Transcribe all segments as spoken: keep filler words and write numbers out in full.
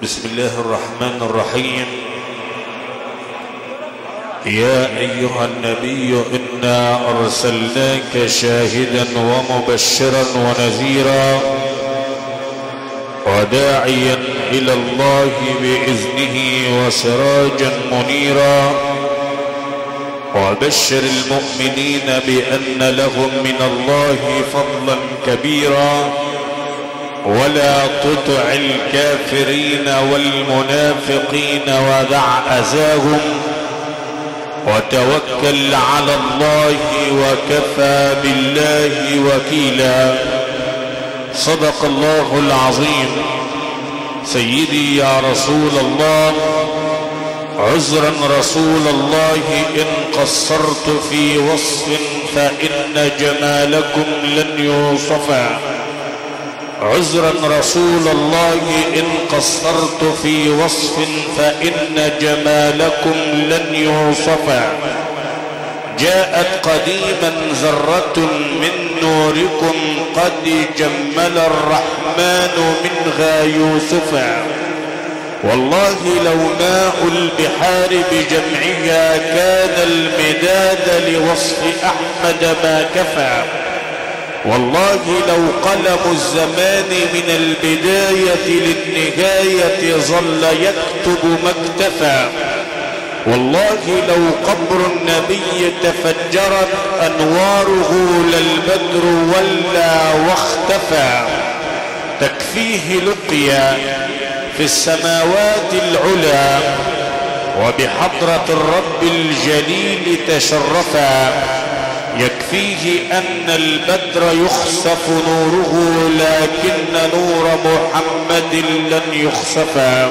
بسم الله الرحمن الرحيم. يا أيها النبي إنا أرسلناك شاهدا ومبشرا ونذيرا وداعيا إلى الله بإذنه وسراجا منيرا، وبشر المؤمنين بأن لهم من الله فضلا كبيرا، ولا تطع الكافرين والمنافقين ودع أذاهم وتوكل على الله وكفى بالله وكيلا. صدق الله العظيم. سيدي يا رسول الله، عذرا رسول الله إن قصرت في وصف فإن جمالكم لن يوصفا. عذرا رسول الله إن قصرت في وصف فإن جمالكم لن يوصفا. جاءت قديما ذرة من نوركم قد جمل الرحمن منها يوسفا. والله لو ماء البحار بجمعها كان المداد لوصف أحمد ما كفى. والله لو قلم الزمان من البداية للنهاية ظل يكتب ما اكتفى. والله لو قبر النبي تفجرت أنواره للبدر ولا واختفى. تكفيه لقيا في السماوات العلا وبحضرة الرب الجليل تشرفا. يكفيه أن البدر يخسف نوره لكن نور محمد لن يخسفا.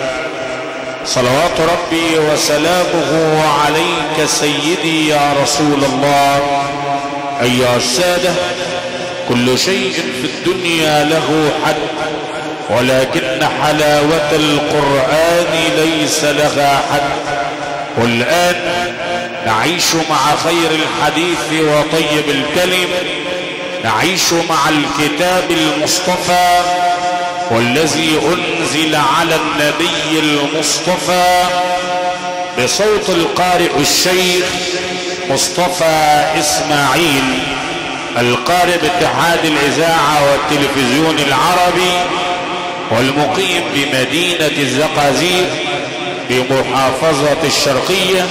صلوات ربي وسلامه عليك سيدي يا رسول الله. أيها السادة، كل شيء في الدنيا له حد، ولكن حلاوة القرآن ليس لها حد. والآن نعيش مع خير الحديث وطيب الكلم، نعيش مع الكتاب المصطفى والذي أنزل على النبي المصطفى بصوت القارئ الشيخ مصطفى إسماعيل، القارئ باتحاد الإذاعة والتلفزيون العربي، والمقيم بمدينة الزقازيق بمحافظة الشرقية.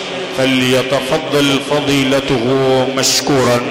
فليتفضل فضيلته مشكورا.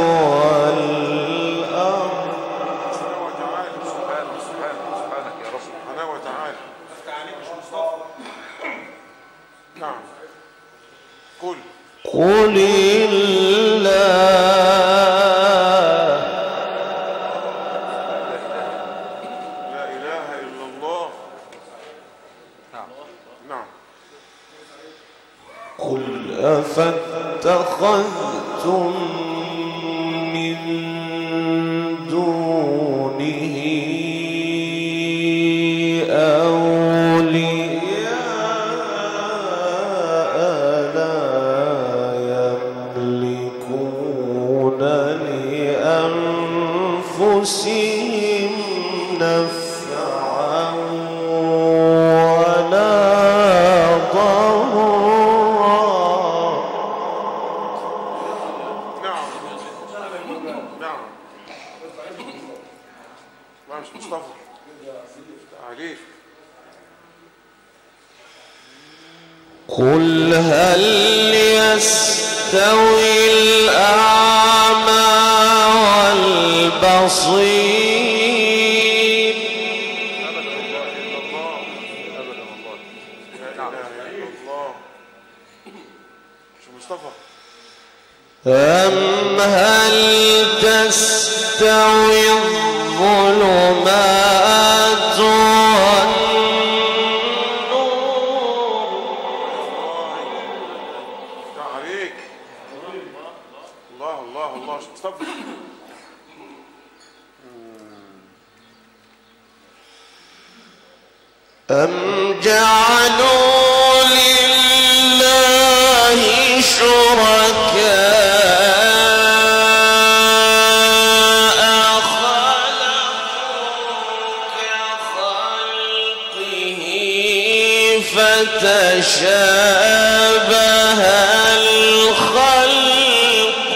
سبحانك سبحانك سبحانك يا رب. قل الله لا إله إلا الله. نعم نعم. قل أفاتخذتم من دونه أولياء لا يملكون لأنفسهم نفعا ولا ضرا. نعم نعم. لا مش مصطفى عليك. قل هل يستوي الأعمى والبصير أبدا والله إلا الله. أبدا والله. لا إله إلا الله. مش مصطفى. أم هل تستوي الظلمات والنور عليك. الله الله الله. مش مصطفى. أم جعلوا لله شركاء خلقوا كخلقه فتشابه الخلق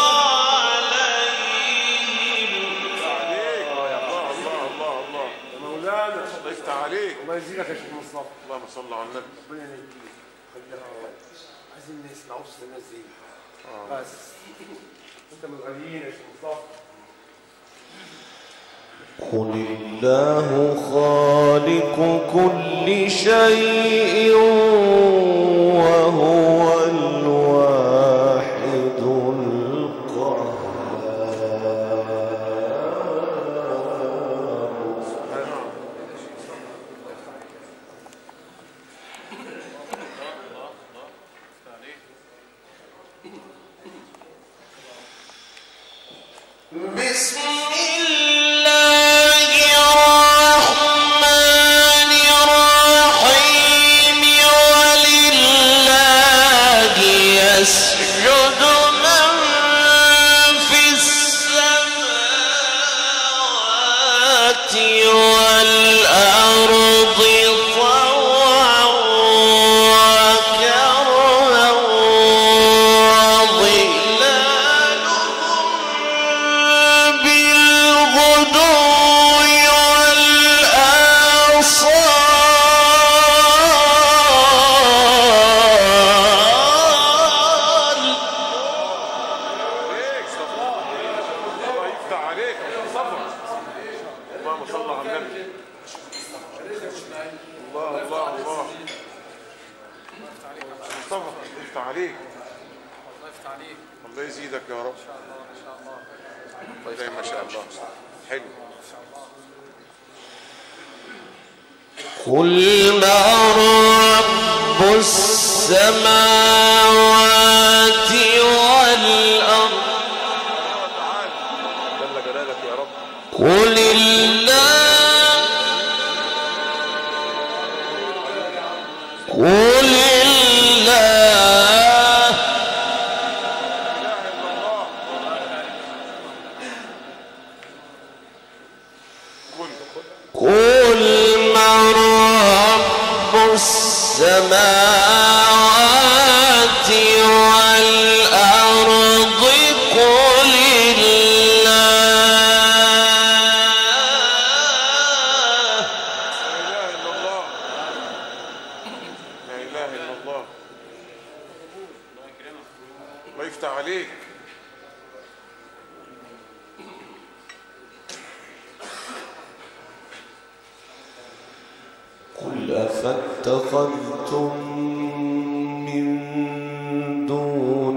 عليهم. عليك. الله الله الله الله. مولانا الله يفتح عليك. الله يزيدك يا شيخ مصطفى. اللهم صل على النبي. ربنا يهديك خليها عايزين نسمع وسط الناس دي بس انت من الغاليين يا شيخ مصطفى. قل الله خالق كل شيء وهو الواحد القهار. بسم الله الرحمن الرحيم ولله يسجد من في السماوات والأرض طوعا وكرها وظلالهم بالغدو والآصال. عليك. الله يفتح عليك. مصطفى. اللهم صل على النبي. الله الله الله. مصطفى يفتح عليك. الله يفتح عليك. الله يزيدك يا رب. ان شاء الله ان شاء الله. زي ما شاء الله. حلو. قل من رب السماوات والأرض جل جلالك يا رب. قل الله قل الله قل من رب السماوات والأرض قل الله. لا إله إلا الله. الله يفتح عليك. قل أفاتخذتم من دون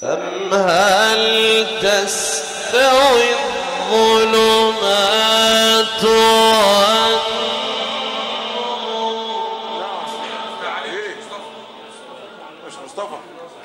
أم هل تستوي الظلمات ايه مش مصطفى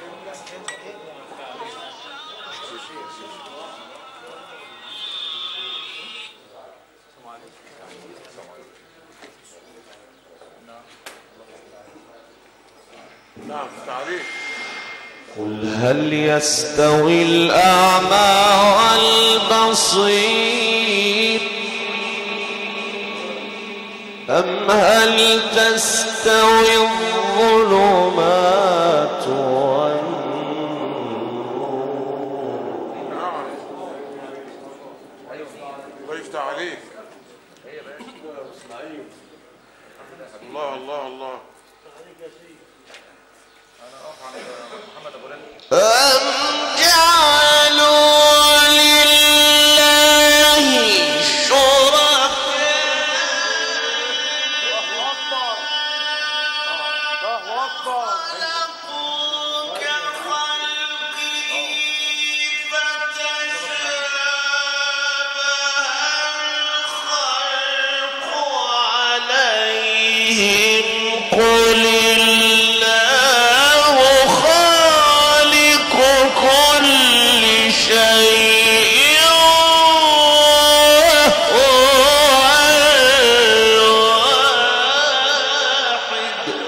نعم تعريف قل هل يستوي الأعمى والبصير أم هل تستوي الظلمات والنور. نعم الله يفتح عليك الله الله الله أم جعلوا لله شركاء خلقوا كخلقه فتشابه الخلق عليهم قل الله خالق كل شيء وهو الواحد.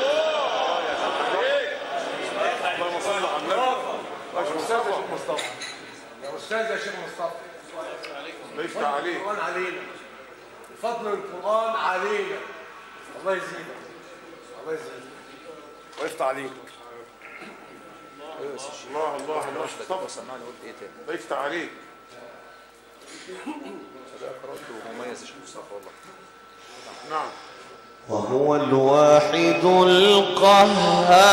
اللهم صل على النبي أستاذ يا شيخ مصطفى، يا أستاذ يا شيخ مصطفى، الله يفتح عليك القرآن علينا، بفضل القرآن علينا، الله يزيدك، الله يزيدك، ويفتح عليك. الله الله الله مصطفى سمعني قلت ايه تاني؟ الله يفتح عليك قرأت ومميز يا شيخ مصطفى والله. نعم وهو الواحد القهار.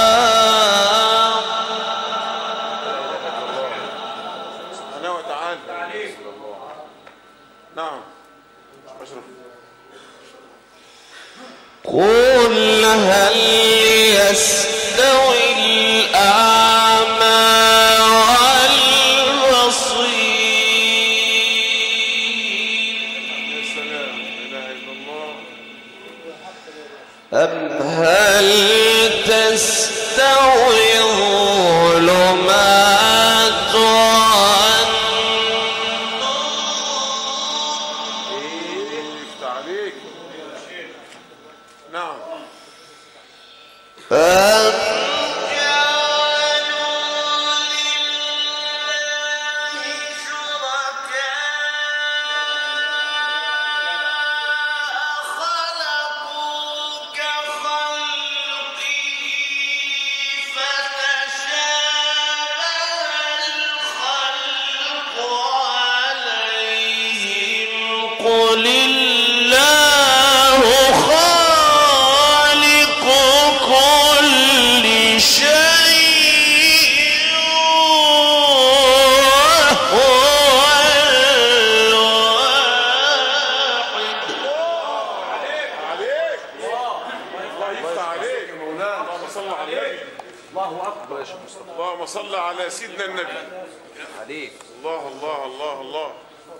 سبحانه وتعالى نعم أشرف قل هل يستوي الأعمى والبصير يا سلام لا إله إلا الله أم هل تستوي الظلمات والنور. يفتح عليك نعم أم قل الله خالق كل شيء وهو الواحد. عليك الله يفتح عليك اللهم صل على النبي الله أكبر. يا شيخ مصطفى اللهم صل على سيدنا النبي عليك. الله الله الله الله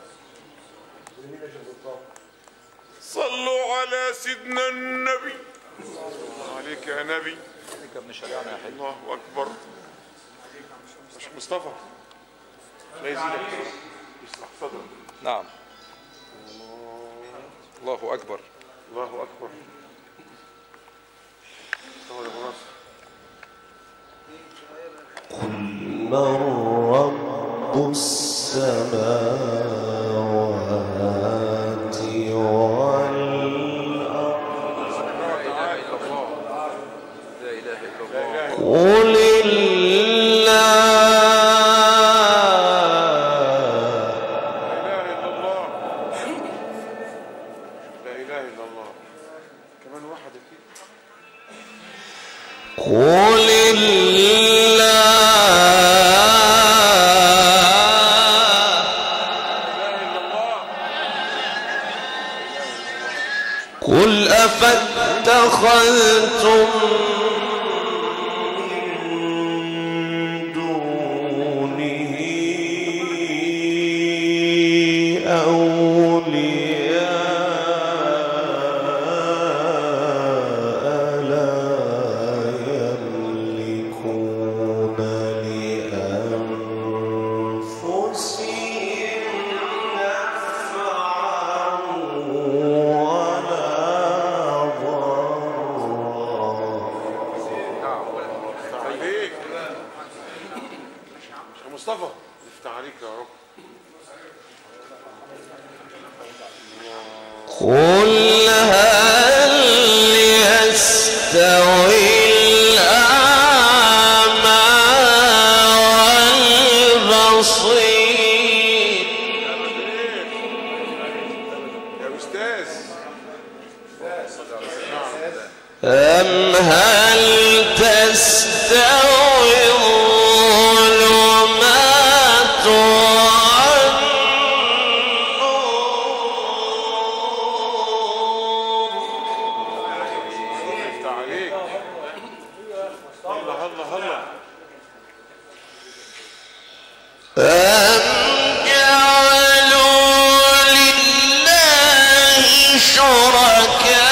صلوا على سيدنا النبي الله عليك يا نبي عليك يا ابن شريعنا يا حلو. الله أكبر شيخ مصطفى لا يزيدك يصلح صدرك نعم الله أكبر. الله أكبر صور يا براس من رب السماوات والأرض لا إله إلا لا الله. إله قل الله. لا إله إلا الله كمان واحد أكيد قل قل أفاتخذتم من دونه عليك يا مصطفى، يفتح عليك يا رب. قل هل يستوي الأعمى والبصير يا أستاذ أم هل تستوي الظلمات والنور يفتح عليك. هلا هلا هلا. أم جعلوا لله شركاء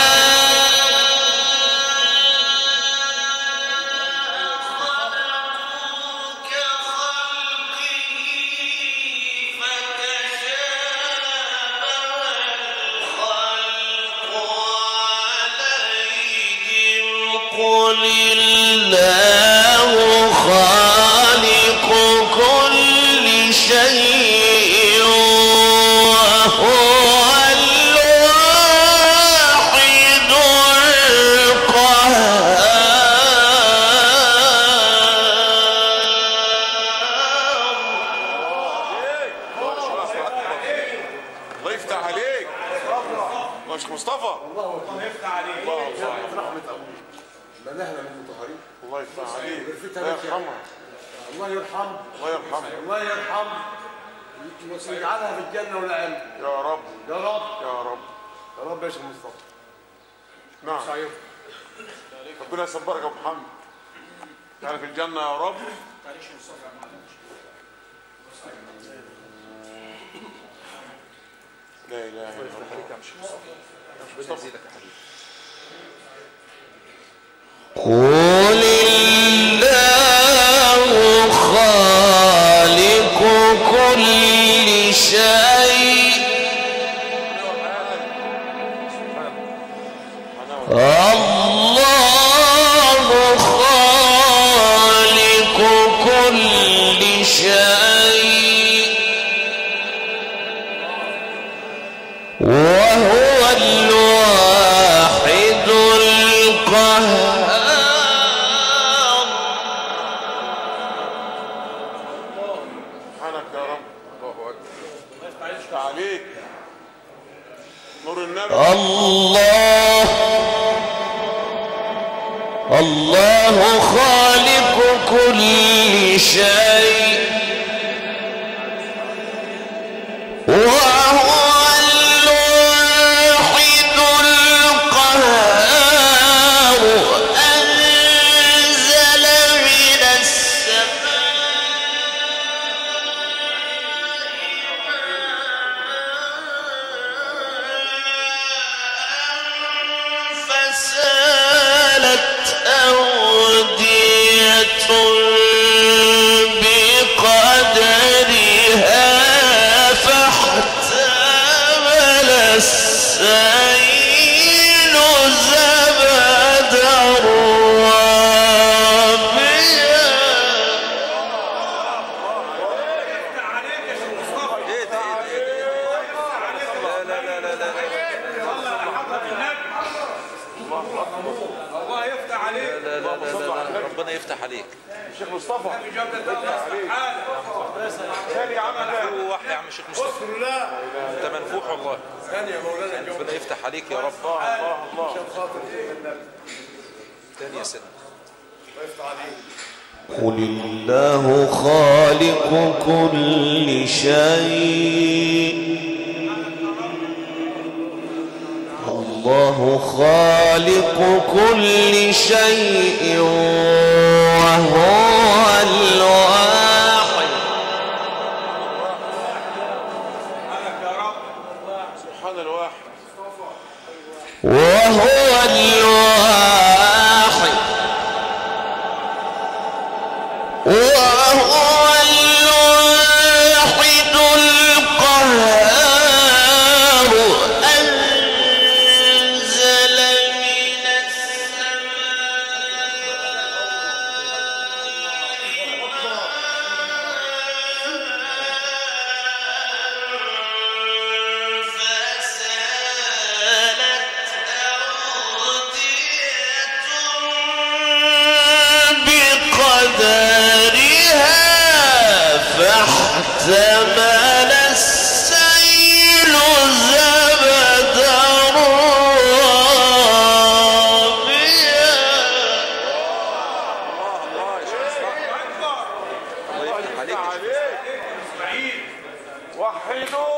قل الله خالق كل شيء وهو الواحد الله يفتح عليك. مش مصطفى. الله يفتح عليك. الله الله. رحمة أبوه. بلغنا من المطهرين. الله يفتح عليك. غرفتها الله لك يا يرحمها. الله يرحمه. الله يرحمها. الله يرحمه ويجعلها في الجنة والعلم. يا رب يا رب. يا رب. يا رب يا شيخ مصطفى. نعم. صحيح. ربنا يصبرك يا ابو محمد. يعني في الجنة يا رب. لا اله الا الله. مصطفى. قل الله خالق كل شيء الله خالق كل شيء وهو الواحد القهار سبحانك يا رب. الله اكبر. يفتح عليك. نور النبي. الله الله خالق كل شيء وهو الواحد القهار أنزل من السماء فسالت أودية بقدرها فاحتمل السيل زبدا رابيا ايه ده ايه ده ايه ده؟ لا لا لا لا لا الله يفتح عليك. لا لا لا لا لا. ربنا يفتح عليك. الشيخ مصطفى. ثاني يا عم ده. منفوح يا عم الشيخ مصطفى. انت منفوح والله. ثانية يا مولانا. ربنا يفتح عليك يا رب. الله الله. عشان خاطر ايه النبي. تاني يا سيدنا. الله يفتح عليك. قل الله خالق كل شيء الله خالق كل شيء وهو الواحد سبحان الواحد. وهو الواحد وهو الواحد القهار أنزل من السماء عليك اسماعيل وحدوا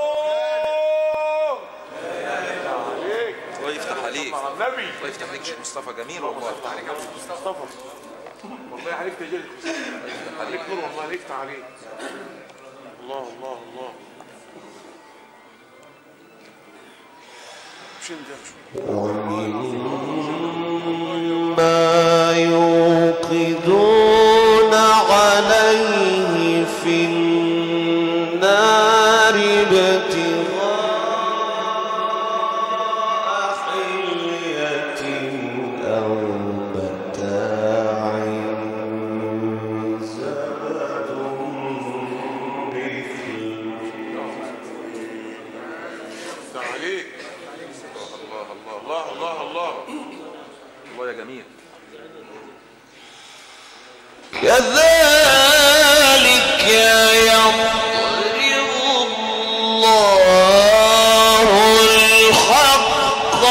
عليك. الله يفتح عليك. مع النبي. الله يفتح عليك شيخ مصطفى، جميل والله. يفتح عليك مصطفى. والله عليك تجلد. عليك نور والله، عليك يفتح عليك. الله الله الله. ومما يوقدون عليه في النار ابتغاء حلية أو متاع زبد مثله. عليك. الله الله الله الله يا جميل. كذلك يضرب الله الحق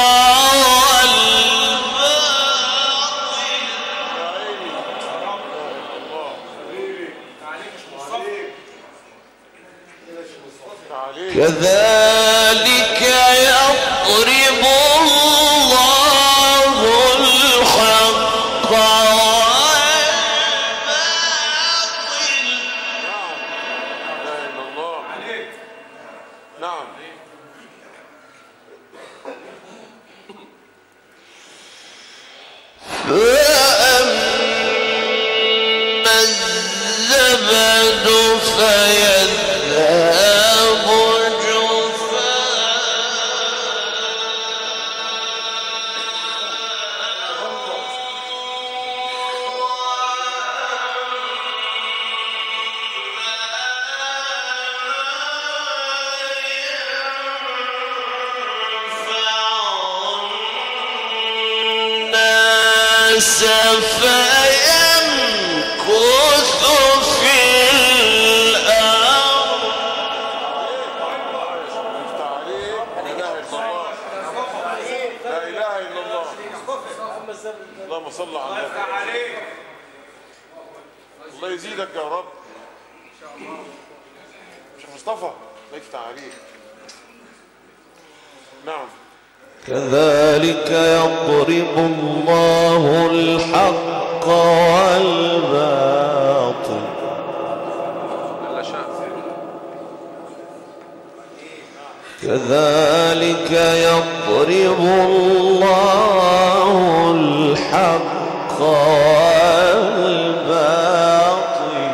والباطل. كذلك يضرب الله الحق والباطل. نعم. فأما الزبد فيذهب فيمكث في الأرض. لا إله إلا الله. اللهم صل على النبي. الله يزيدك يا رب. شيخ مصطفى الله يفتح عليك. نعم. كذلك يضرب الله الحق والباطل. كذلك يضرب الله الحق والباطل.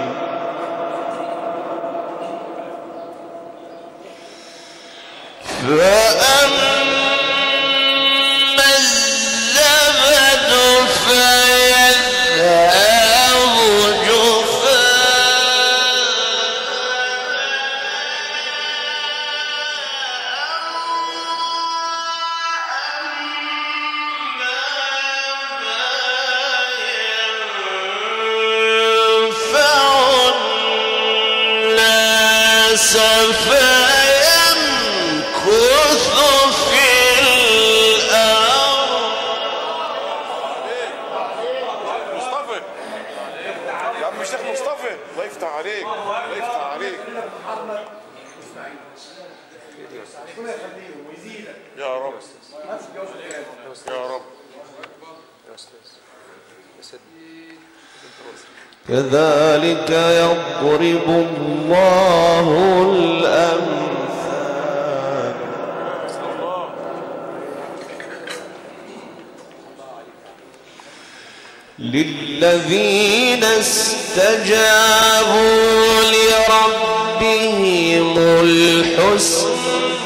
فأما الزبد فيذهب جفاء فيمكث في الأرض. مصطفى يا عم الشيخ مصطفى الله يفتح عليك. الله يفتح عليك يا رب يا رب. كذلك يضرب الله الأمثال للذين استجابوا لربهم الحسنى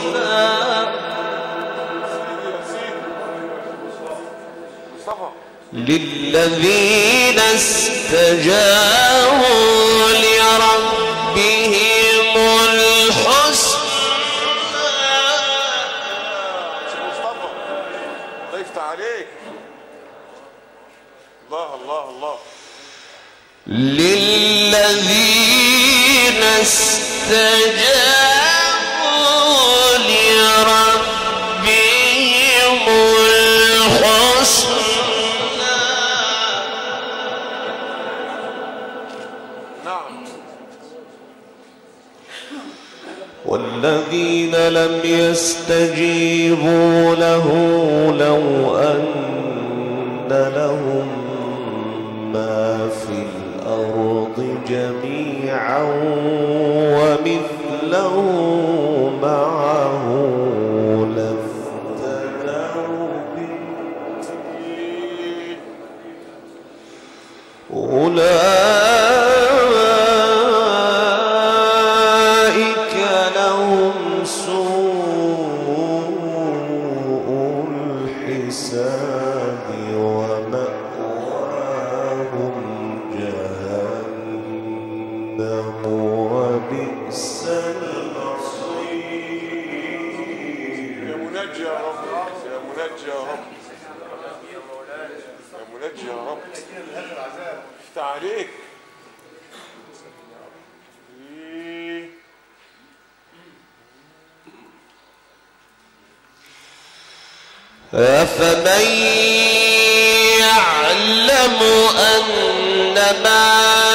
للذين استجابوا لربهم الحسنى. مصطفى الله يفتح عليك. الله الله الله. للذين استجابوا لربهم الحسنى. نعم. والذين لم يستجيبوا له لو أن لهم ما في الأرض جميعا ومثله معه لافتدوا به أولئك لهم سوء الحساب ومأواهم جهنم وبئس المصير. يا منجي يا رب، يا منجي يا رب، يا منجي يا رب، افتح عليك. أفمن يعلم أنما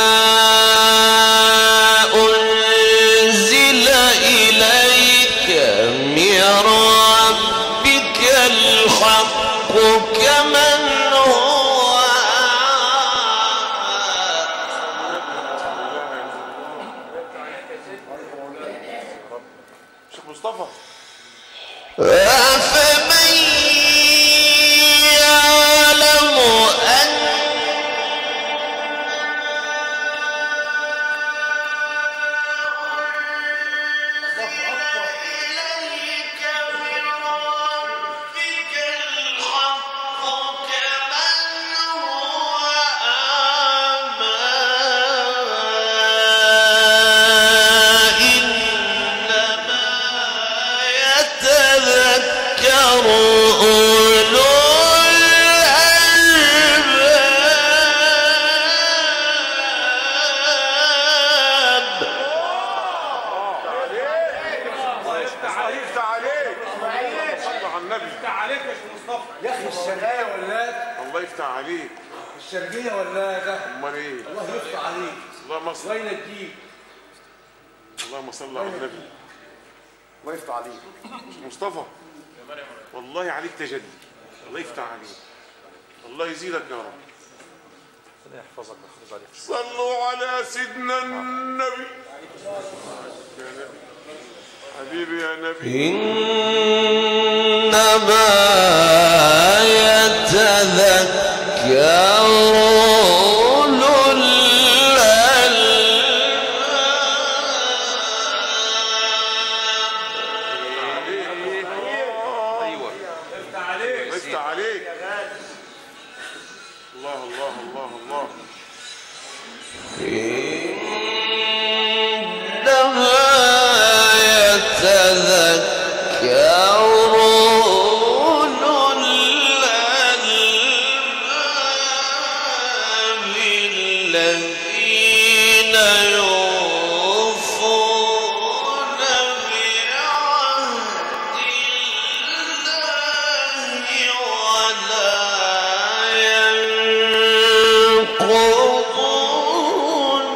أنزل إليك من ربك الحق كمن هو شيخ مصطفى. أفمن يعلم أن إليك من ربك الحق كمن هو أعمى إنما يتذكر أولو الألباب. افتح عليك، افتح عليك، صلوا على النبي. افتح عليك يا شيخ مصطفى. يا اخي الشرقية ولاد، الله يفتح عليك. الشرقية ولاد، امال ايه؟ الله يفتح عليك، اللهم الله صل، ينجيك، اللهم صل على النبي. الله يفتح عليك. مصطفى والله عليك تجلي، الله يفتح عليك، الله يزيدك يا رب. ربنا يحفظك ويحفظ عليك. صلوا على سيدنا النبي. يا نبي حبيبي يا نبي. إنما يتذكر أولو ايوه افتح عليك. الله يفتح عليك. الله الله الله الله. إنما يتذكر أولو الألباب الذين يوفون بعهد الله ولا ينقضون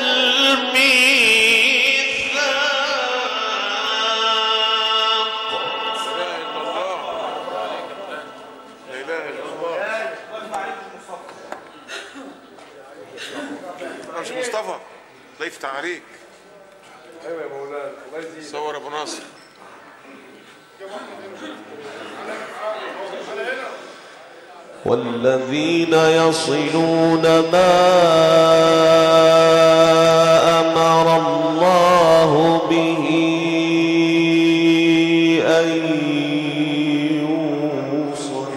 مصطفى الله يفتح عليك. ايوه يا مولانا الله يزيدك. صور ابو ناصر. والذين يصلون ما أمر الله به أن يوصل.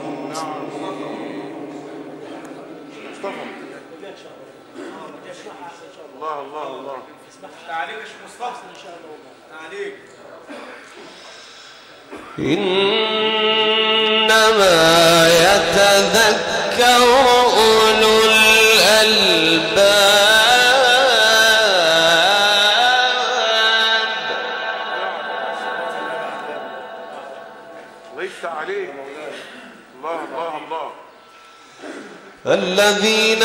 الله الله الله. عليك يا شيخ مصطفى ان شاء الله. عليك. إنما يتذكر أولو الألباب. الله يفتح عليك. الله الله الله. الذين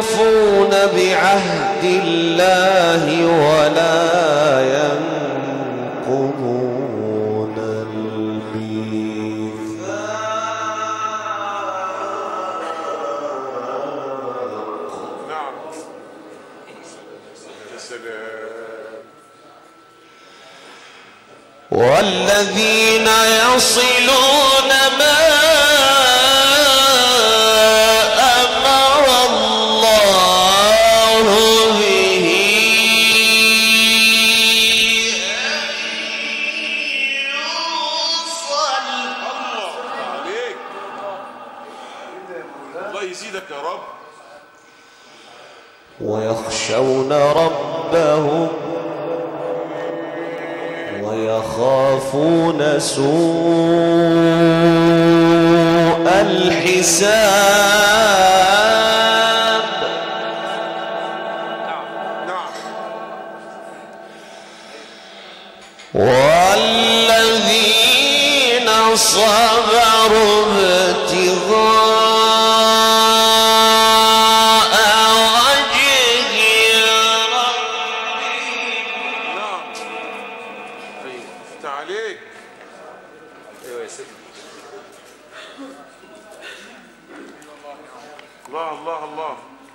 يوفون بعهد الله ولا ينقضون سلام. والذين يصلون ما أمر الله به يوصل. الله عليك، الله يزيدك يا رب. ويخشون ربهم ويخافون سوء الحساب. نعم. والذين صبروا ابتغاء وجه ربهم. نعم. ايوه افتح عليك. ايوه يا سيدي. الله الله الله.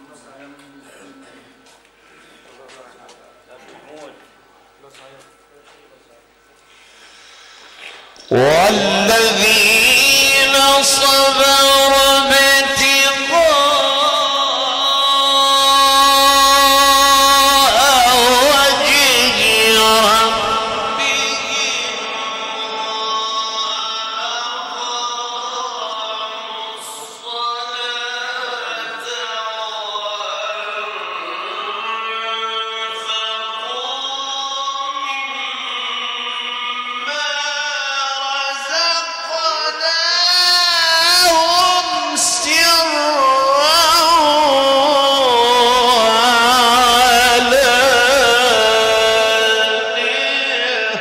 والذين صبروا ابتغاء وجه ربهم وأقاموا الصلاة رزقناهم سرا وعلانية.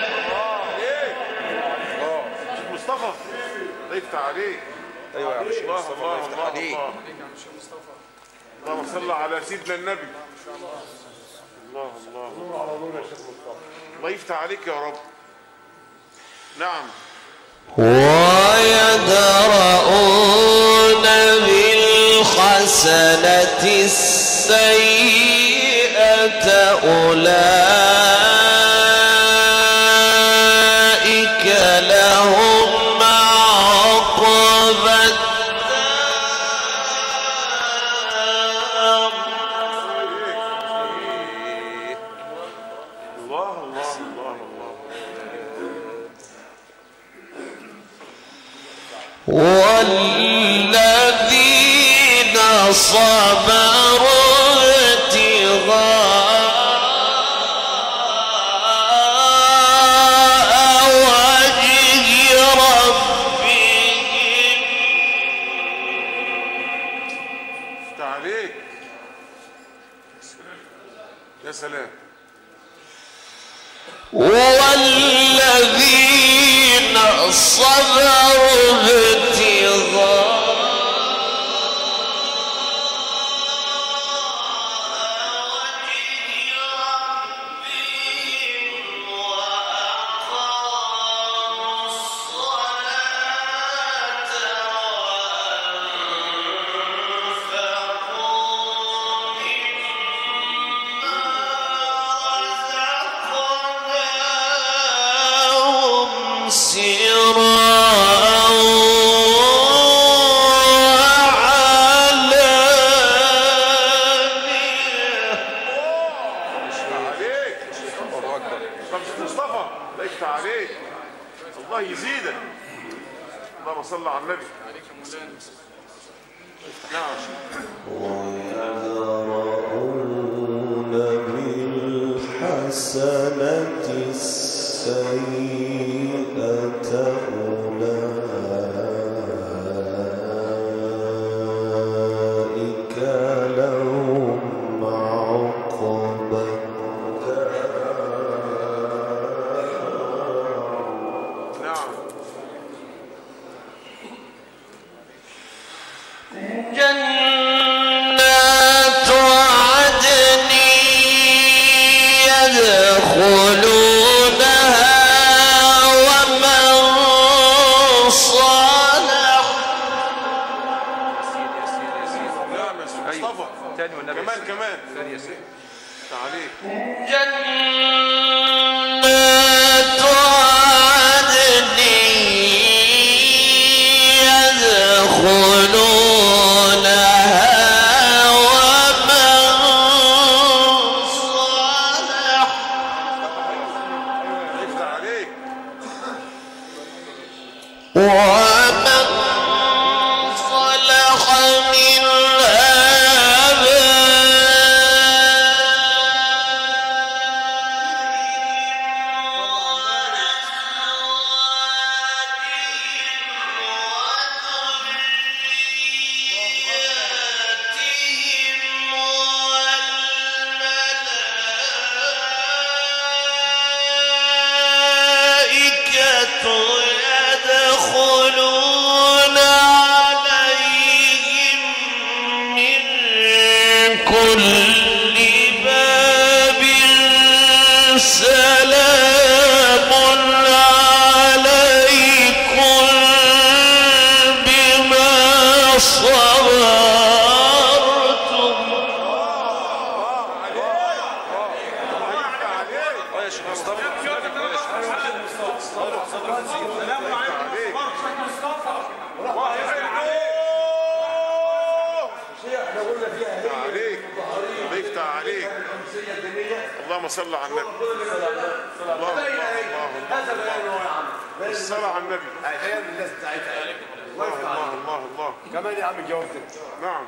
الله. شيخ مصطفى الله يفتح عليك. ايوه يا عم شيخ مصطفى الله يفتح عليك. اللهم صل على سيدنا النبي. الله الله الله يفتح عليك يا رب. نعم. ويدرؤون بالحسنة السيئة أولئك لهم عقبى الدار. الله الله الله الله. والذين صبروا ابتغاء وجه ربهم افتح عليك. يا سلام. والذين صبروا ابتغاء وجه ربهم وأقاموا الصلاة وأنفقوا مما رزقناهم سراء وعلانية. افتح عليك. الله اكبر. طب شيخ مصطفى الله يفتح عليك. الله يزيدك. اللهم صل على النبي. نعم. ويدرؤون بالحسنة السيئة أولئك لهم عقبى نعم. جنات عدن يدخلونها ومن صلح. نعم يا شيخ مصطفى. تاني والنبي. كمان كمان. تاني يا سيدي. جنات عدن يدخلونها ومن صلح ومن صلح من يدخلون عليهم من كل باب سلام عليكم بما صبرتم اللهم صل على النبي. الله الله هذا بيان هو يا عم. الصلاة على النبي. هي الناس بتاعتها. الله الله الله الله. كمان يا عم جاوبتك. نعم.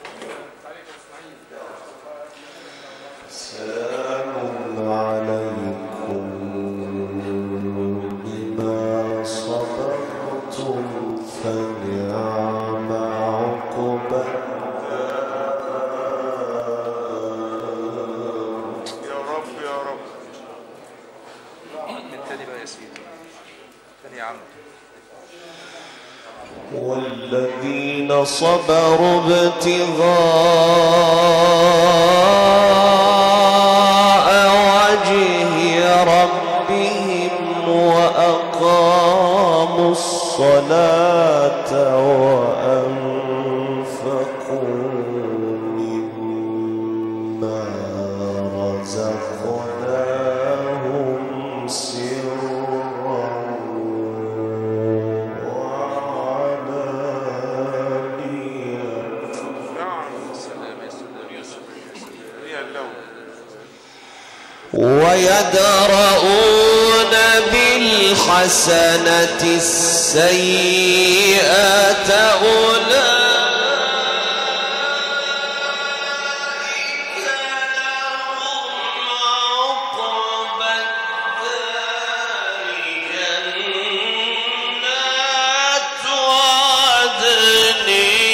سلام عليكم بما صبرتم فنعم عقبى يا رب يا رب. التاني بقى يا سيدي. التاني يا عم. والذين صبروا ابتغاء وجه ربهم وأقاموا الصلاة وأنفقوا مما رزقناهم سرا ويدرؤون بالحسنة السيئة أولئك لهم عقبى الدار جنات عدن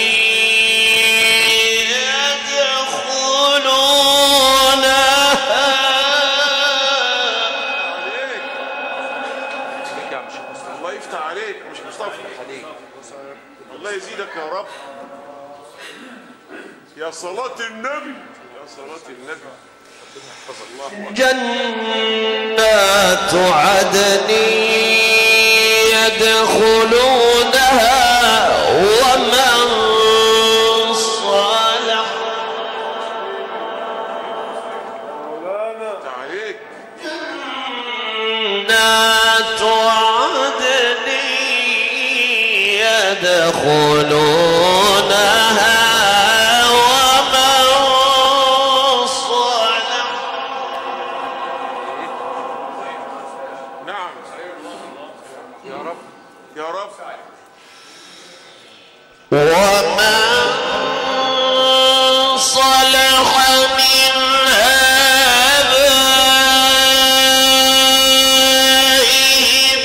الله يفتح عليك مش مصطفى. الله يزيدك يا رب. يا صلاة النبي يا صلاة النبي. الله جنات عدن يدخلونها ومن صلح عليك. جنات عدن يدخلونها ومن صلح. نعم يا رب يا رب. ومن صلح من آبائهم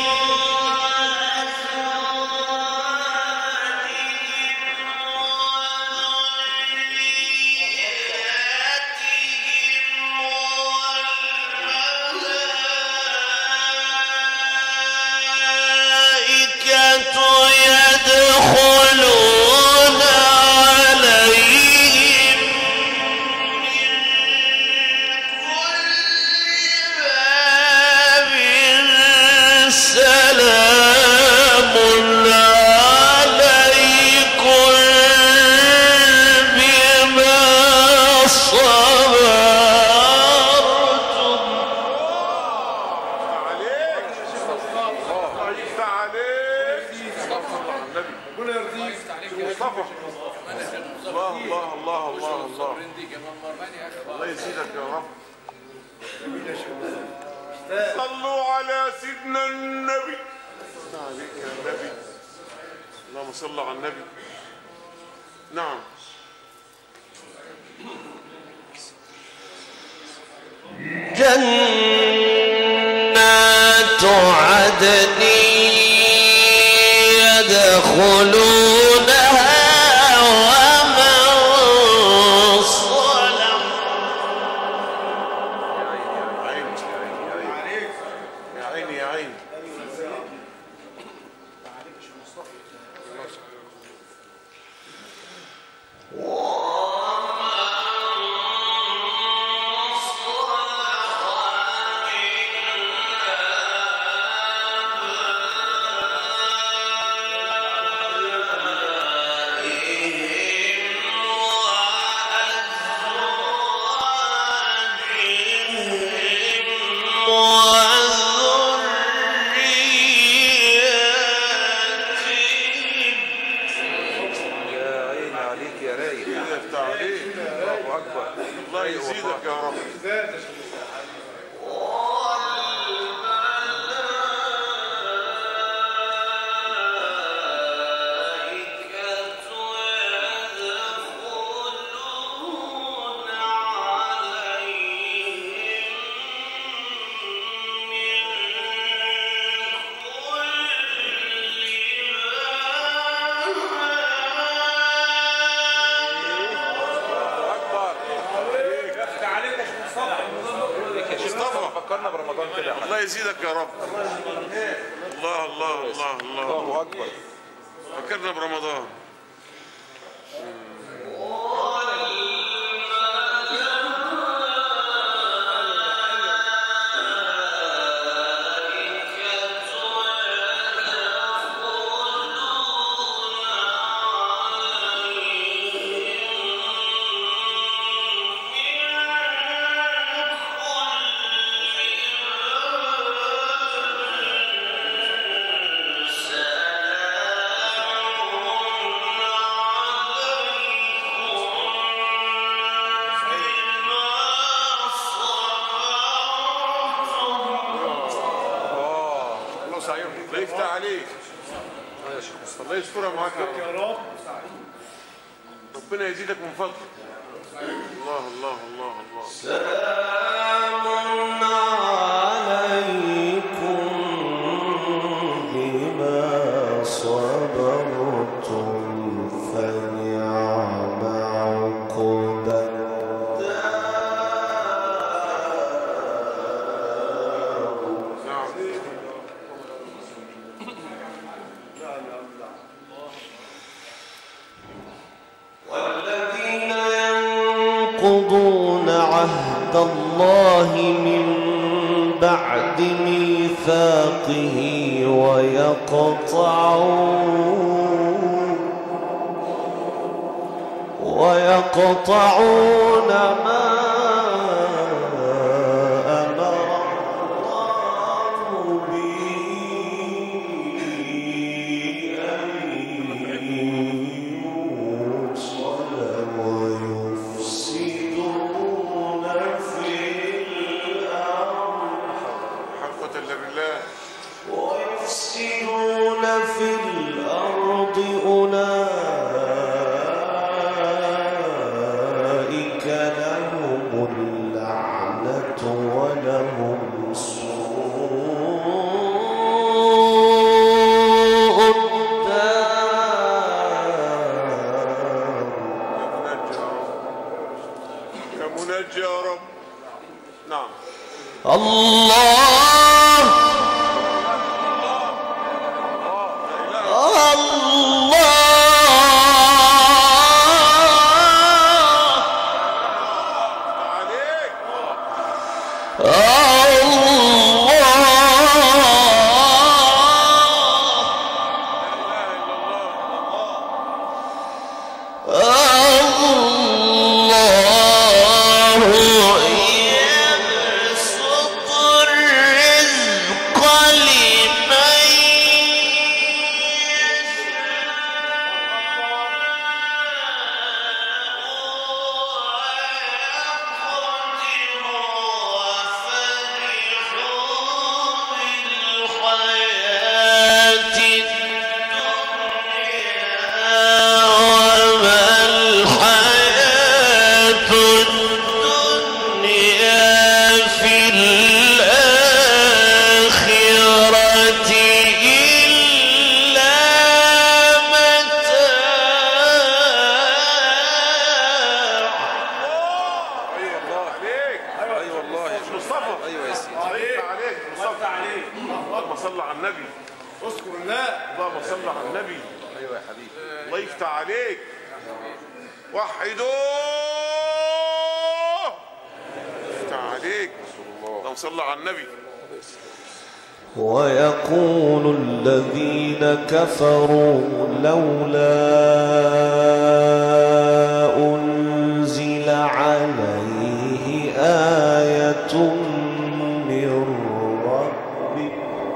والملائكة يدخلون عليهم من كل باب سلام عليكم بما صبرتم الله يزيدك يا رب. صلوا على سيدنا النبي. عليك يا النبي. اللهم صل على النبي. نعم. جنات عدن يدخلونها ومن صلح. يا عيني يا عيني. الله يزيدك يا رب. فكرنا برمضان كده. الله يزيدك يا رب. الله الله الله الله الله اكبر. فكرنا برمضان. الله يفتح عليك. الله يسترها معاك يا رب. ربنا يزيدك من فضله. الله الله الله الله. سلام عليكم بما صبرتم فنعم عقبى والذين ينقضون عهد الله من بعد ميثاقه ويقطعون ويقطعون ما ويفسدون في الأرض أولئك لهم اللعنة ولهم سوء الدار. يا منجي يا رب. نعم. الله الله يبسط الرزق مصطفى. ايوه يا سيدي. الله يفتح عليك مصطفى. عليك. اللهم صل على النبي. اذكر الله. اللهم صل على النبي. ايوه يا حبيبي. الله يفتح عليك. وحدوه. يفتح عليك. اللهم صل على النبي. ويقول الذين كفروا لولا أنزل عليه آية من ربه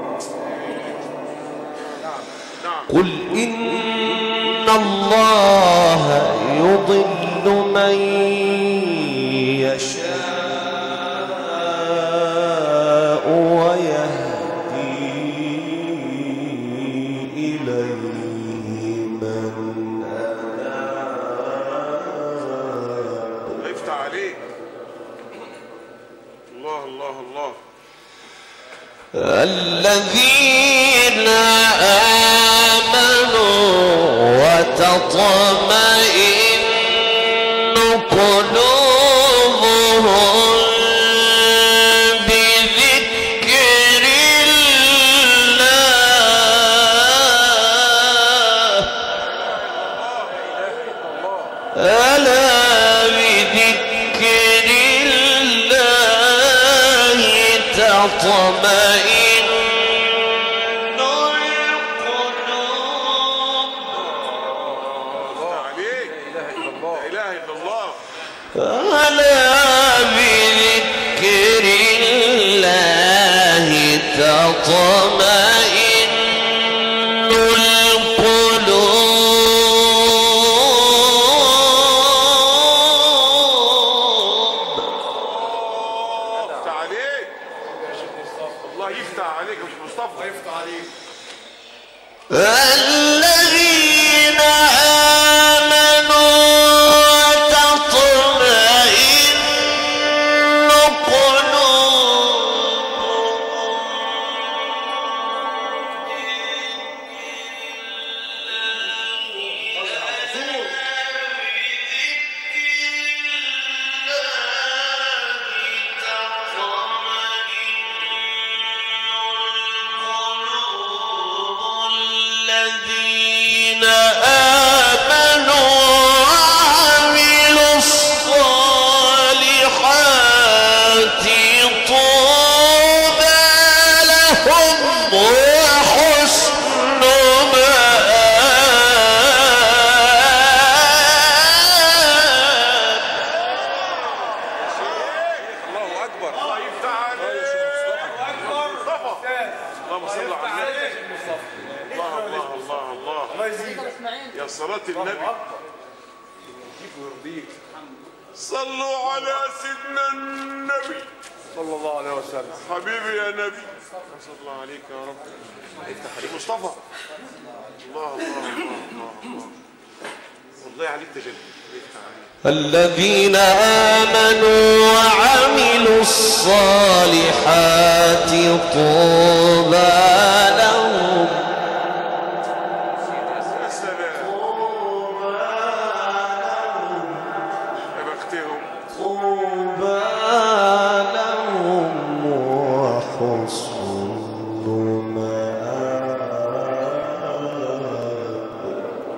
قل إن الله يضل من يشاء ويهدي إليه من أناب. يفتح عليك. الله الله الله. الذين آمنوا وتطمئن قلوبهم بذكر الله ألا بذكر الله تطمئن ألا بذكر الله تطمئن القلوب. يفتح عليك. الله يفتح عليك يا مصطفى. الله يفتح عليك. الذين آمنوا وتطمئن الذين آمنوا وعملوا الصالحات طوبى لهم وحسن مآب. الله اكبر. الله يفتح عليك. مصطفى. اللهم صل على النبي. الله الله الله الله. الله يزيدك. يا صلاة النبي. يجيك ويرضيك. صلوا على سيدنا النبي صلى الله عليه وسلم. حبيبي يا نبي. صلى الله عليك يا رب. افتح عليك مصطفى. الله الله الله الله الله. والله عليك تجلي. افتح عليك. الذين آمنوا وعملوا الصالحات طوبى لهم يا سلام. يا بختهم. طوبى لهم وحسن مآب.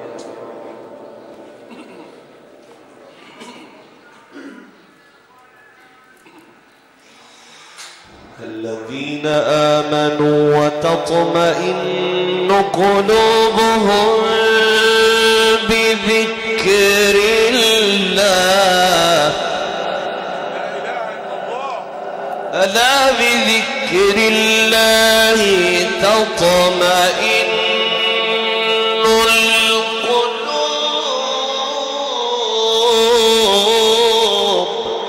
الذين آمنوا وتطمئن قلوبهم بذكر الله ألا بذكر الله تطمئن القلوب.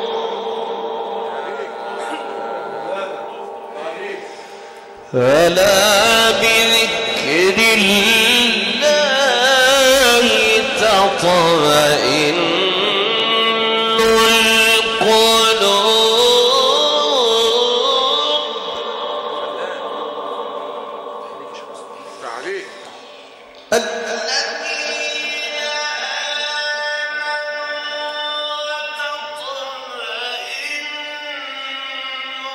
ألا بذكر الله تطمئن القلوب.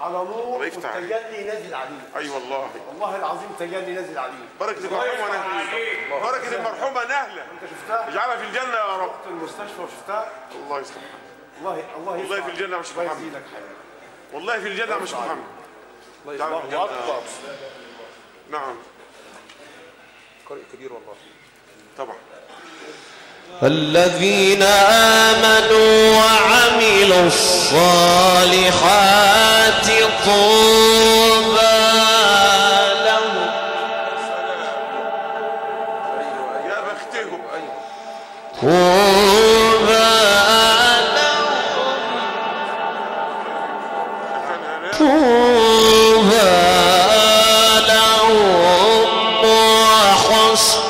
على نور الله يفتح عليك. والتجلي نازل عليه. اي والله والله العظيم تجلي نازل عليه. بركه المرحومه نهله، بركه المرحومه نهله، انت شفتها؟ اجعلها في الجنه يا رب. رحت المستشفى وشفتها. الله يصلح. والله الله والله في الجنه مش الله محمد، يزيدك حياتك. والله في الجنه مش محمد. الله اكبر. نعم قارئ كبير والله. طبعا. الذين آمنوا وعملوا الصالحات طوبى لهم. يا بختهم. طوبى لهم طوبى لهم وحسن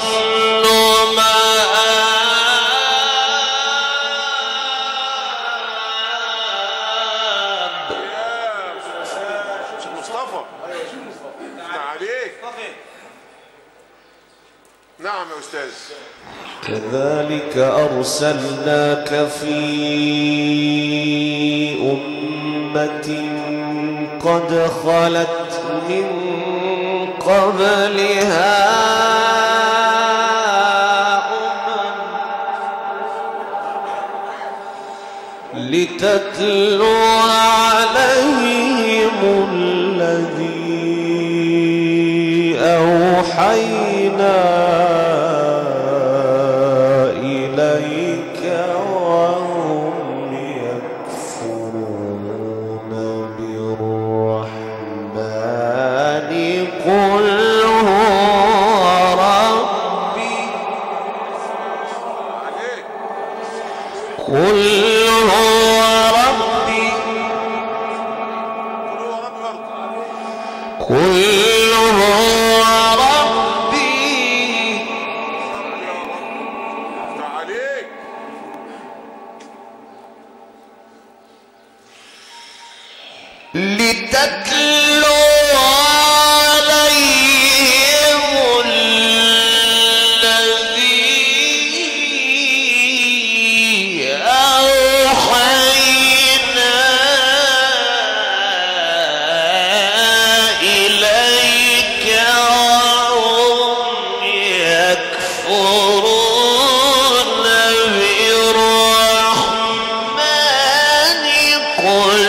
نعم يا أستاذ. كذلك أرسلناك في أمة قد خلت من قبلها أمم لتتلو عليهم الذي أوحينا إليك وهم يكفرون بالرحمن قل هو ربي قل هو ربي قل لتتلو عليهم الذي أوحينا إليك وهم يكفرون بالرحمن قل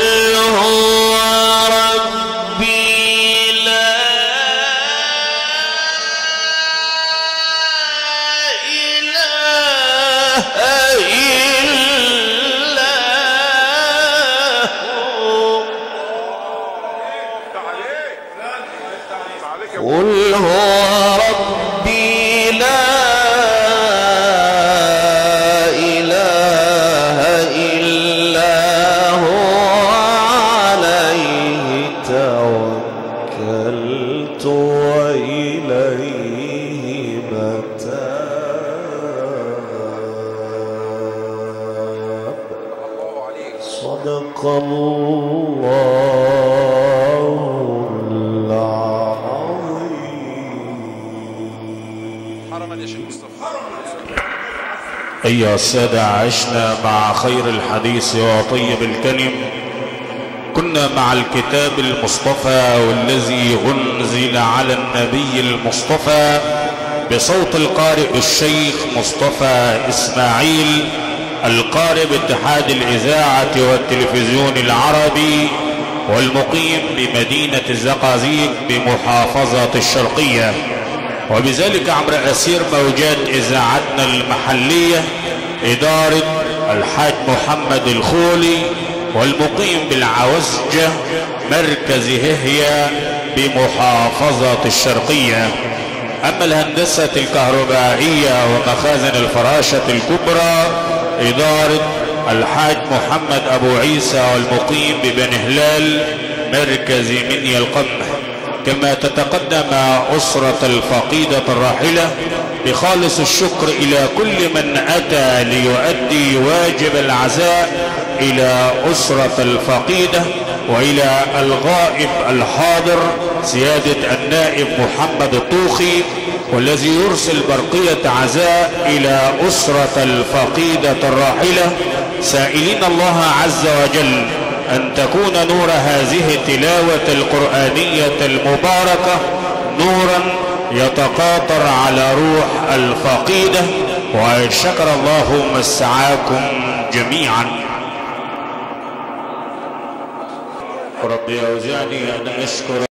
قل هو ربي لا إله إلا هو عليه توكلت وإليه متاب. صدق الله أيها السادة، عشنا مع خير الحديث وطيب الكلم، كنا مع الكتاب المصطفى والذي أنزل على النبي المصطفى بصوت القارئ الشيخ مصطفى إسماعيل، القارئ باتحاد الإذاعة والتلفزيون العربي، والمقيم بمدينة الزقازيق بمحافظة الشرقية، وبذلك عبر أسير موجات إذاعتنا المحلية إدارة الحاج محمد الخولي، والمقيم بالعوزجة مركز ههية بمحافظة الشرقية. أما الهندسة الكهربائية ومخازن الفراشة الكبرى إدارة الحاج محمد أبو عيسى، والمقيم ببن هلال مركز منيا القمح. كما تتقدم أسرة الفقيدة الراحلة بخالص الشكر إلى كل من أتى ليؤدي واجب العزاء إلى أسرة الفقيدة، وإلى الغائب الحاضر سيادة النائب محمد الطوخي، والذي يرسل برقية عزاء إلى أسرة الفقيدة الراحلة، سائلين الله عز وجل أن تكون نور هذه التلاوة القرآنية المباركة نورا يتقاطر على روح الفقيدة، وإن شكر الله مسعاكم جميعا. ربي أوزعني أن أشكر